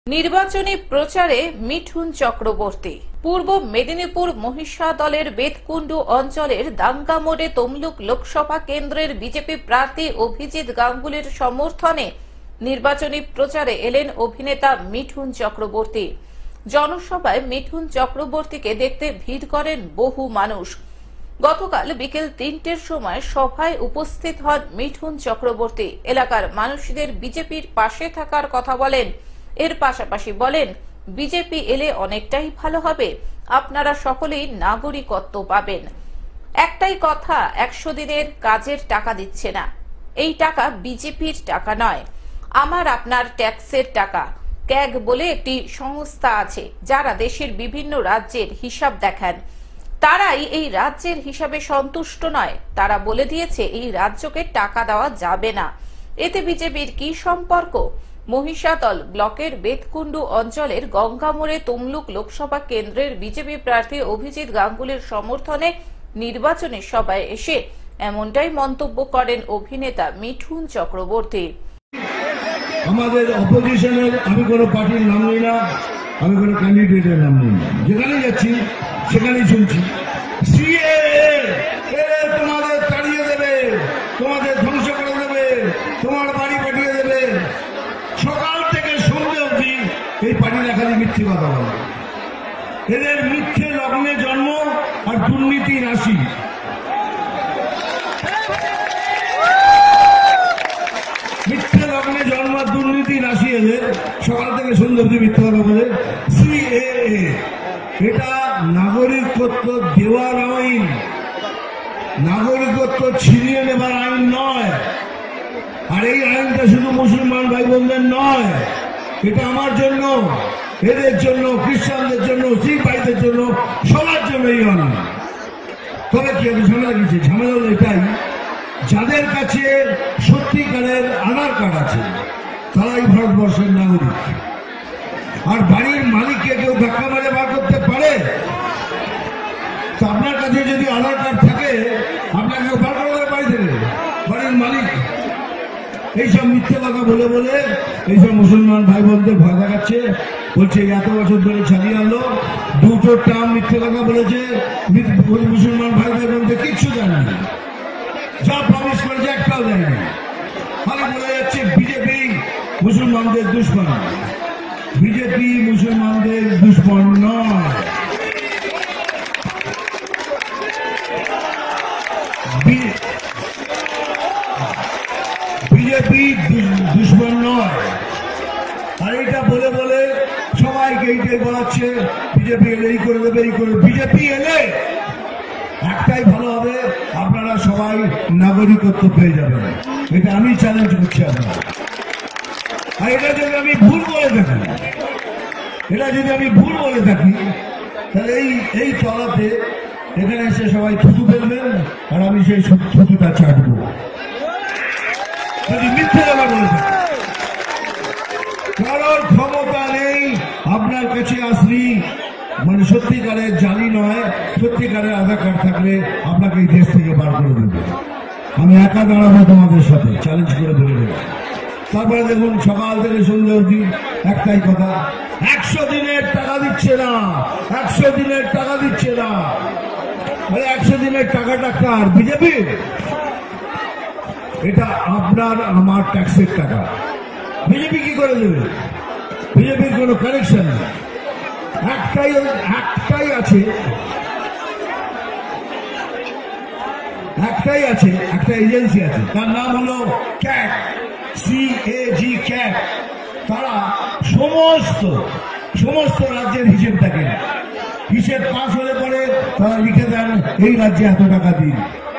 নির্বাচনী প্রচারে মিঠুন চক্রবর্তী। পূর্ব মেদিনীপুর মহিষা দলের বেতকুণ্ডু অঞ্চলের দাঙ্গা মোড়ে তমলুক লোকসভা কেন্দ্রের বিজেপি প্রার্থী অভিজিৎ গাঙ্গুলির সমর্থনে নির্বাচনী প্রচারে এলেন অভিনেতা মিঠুন চক্রবর্তী। জনসভায় মিঠুন চক্রবর্তীকে দেখতে ভিড় করেন বহু মানুষ। গতকাল বিকেল ৩টের সময় সভায় উপস্থিত হন মিঠুন চক্রবর্তী। এলাকার মানুষদের বিজেপির পাশে থাকার কথা বলেন। এর পাশাপাশি বলেন, বিজেপি এলে অনেকটাই ভালো হবে, আপনারা সকলেই নাগরিকত্ব পাবেন। একটাই কথা, ১০০ দিনের কাজের টাকা দিচ্ছে না। এই টাকা বিজেপির টাকা নয়, আমার আপনার ট্যাক্সের টাকা। ক্যাগ বলে একটি সংস্থা আছে যারা দেশের বিভিন্ন রাজ্যের হিসাব দেখান। তারাই এই রাজ্যের হিসাবে সন্তুষ্ট নয়। তারা বলে দিয়েছে এই রাজ্যকে টাকা দেওয়া যাবে না। এতে বিজেপির কি সম্পর্ক? মহিষাদল ব্লকের বেতকুণ্ডু অঞ্চলের গঙ্গামোড়ে তমলুক লোকসভা কেন্দ্রের বিজেপি প্রার্থী অভিজিৎ গাঙ্গুলির সমর্থনে নির্বাচনী সভায় এসে এমনটাই মন্তব্য করেন অভিনেতা মিঠুন চক্রবর্তী। আমাদের অপোজিশনের আমি কোনো পার্টির নাম নিই না, আমি কোনো ক্যান্ডিডেটের নাম নিই না। যেখানে যাচ্ছি সেখানেই শুনছি তোমাদের তাড়িয়ে দেবে, তোমাদের ধ্বংস করে দেবে, তোমার বাড়ি পাঠিয়ে দেবে। সকাল থেকে সন্ধ্যে অবধি এই পার্টিরা খালি মিথ্যে কথা বলে। এদের মিথ্যে লগ্নে জন্ম আর দুর্নীতি রাশি। মিথ্যে লগ্নে জন্ম আর দুর্নীতি রাশি এদের। সকাল থেকে সন্ধ্যে অবধি মিথ্যে কথা বলে। সিএএ এটা নাগরিকত্ব দেওয়ার আইন, নাগরিকত্ব ছিনিয়ে নেবার আইন নয়। আর এই আইনটা শুধু মুসলমান ভাই বোনদের নয়, এটা আমার জন্য, এদের জন্য, খ্রিস্টানদের জন্য, শিখ ভাইদের জন্য, সবার জন্য এই আইন। তবে কি আমি ঝামেলা দিচ্ছি? ঝামেলা হলো এটাই, যাদের কাছে সত্যিকারের আধার কার্ড আছে তারাই ভারতবর্ষের নাগরিক। আর বাড়ির মালিককে কেউ ধাক্কা মারে বার করতে পারে? তো আপনার কাছে যদি আধার কার্ড থাকে আপনাকে বার করে দেবে বাড়ি থেকে বাড়ির মালিক। এইসব মিথ্যে কথা বলে বলে এইসব মুসলমান ভাই বোনদের ভয় দেখাচ্ছে। বলছে এত বছর ধরে চালিয়ে আনলো, দুটো টার্ম মিথ্যে কথা বলেছে, মুসলমান ভাই বোনদের কিচ্ছু দেয়নি, যা প্রমিস করেছে একটাও দেয়নি। খালি বলে যাচ্ছে বিজেপি মুসলমানদের দুশ্মন। বিজেপি মুসলমানদের দুশ্মন নয়। বিজেপি দুশ্মন নয়। আর এইটা বলে বলে সবাইকে এইটাই বলাচ্ছে বিজেপি এলে এই করে দেবে, এই করে। বিজেপি এলে একটাই ভালো হবে, আপনারা সবাই নাগরিকত্ব পেয়ে যাবেন। এটা আমি চ্যালেঞ্জ করছি আপনারা। আর এটা যদি আমি ভুল বলে থাকি, তাহলে এই তলাতে এখানে এসে সবাই থুতু ফেলবেন আর আমি সেই থুতুটা চাটবো। যদি মিথ্যে কথা বলে থাকি, কারোর ক্ষমতা নেই আপনার কাছে আসলি, মানে সত্যিকারের জালি নয়, সত্যিকারের আধার কার্ড থাকলে আপনাকে এই দেশ থেকে বার করে দেবে। আমি একা দাঁড়াবো তোমাদের সাথে, চ্যালেঞ্জ করে বলে দেবো। তারপরে দেখুন সকাল থেকে সন্ধ্যে অবধি একটাই কথা, ১০০ দিনের টাকা দিচ্ছে না, ১০০ দিনের টাকা দিচ্ছে না। ১০০ দিনের টাকাটা কার? বিজেপি। এটা আপনার আমার ট্যাক্সের টাকা। বিজেপি কি করে দেবে? বিজেপির কোনো কানেকশন নেই। একটাই আছে, একটা এজেন্সি আছে, তার নাম হলো ক্যাগ, CAG ক্যাগ। তারা সমস্ত রাজ্যের হিসেব দেখেন। হিসেব পাস হলে পরে তারা লিখে দেন এই রাজ্যে এত টাকা দিন।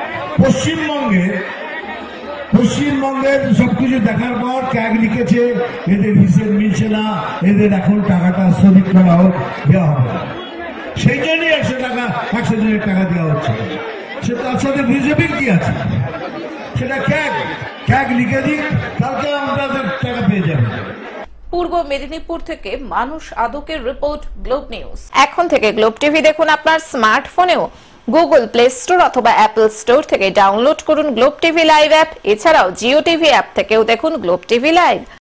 পশ্চিমবঙ্গের সবকিছু দেখার পর ক্যাগ লিখেছে এদের হিসেব মিলছে না, এদের এখন টাকাটা স্থগিত করা হোক, দেওয়া হবে। সেই জন্যই ১০০ দিনের টাকা দেওয়া হচ্ছে। সে তার সাথে বিজেপির কি আছে? সেটা ক্যাগ লিখে দিক, কালকে আমাদের টাকা পেয়ে যাবে। পূর্ব মেদিনীপুর থেকে মানুষ আদকের রিপোর্ট, গ্লোব নিউজ। এখন থেকে গ্লোব টিভি দেখুন আপনার স্মার্টফোনেও। গুগল প্লে স্টোর অথবা অ্যাপল স্টোর থেকে ডাউনলোড করুন গ্লোব টিভি লাইভ অ্যাপ। এছাড়াও জিও টিভি অ্যাপ থেকেও দেখুন গ্লোব টিভি লাইভ।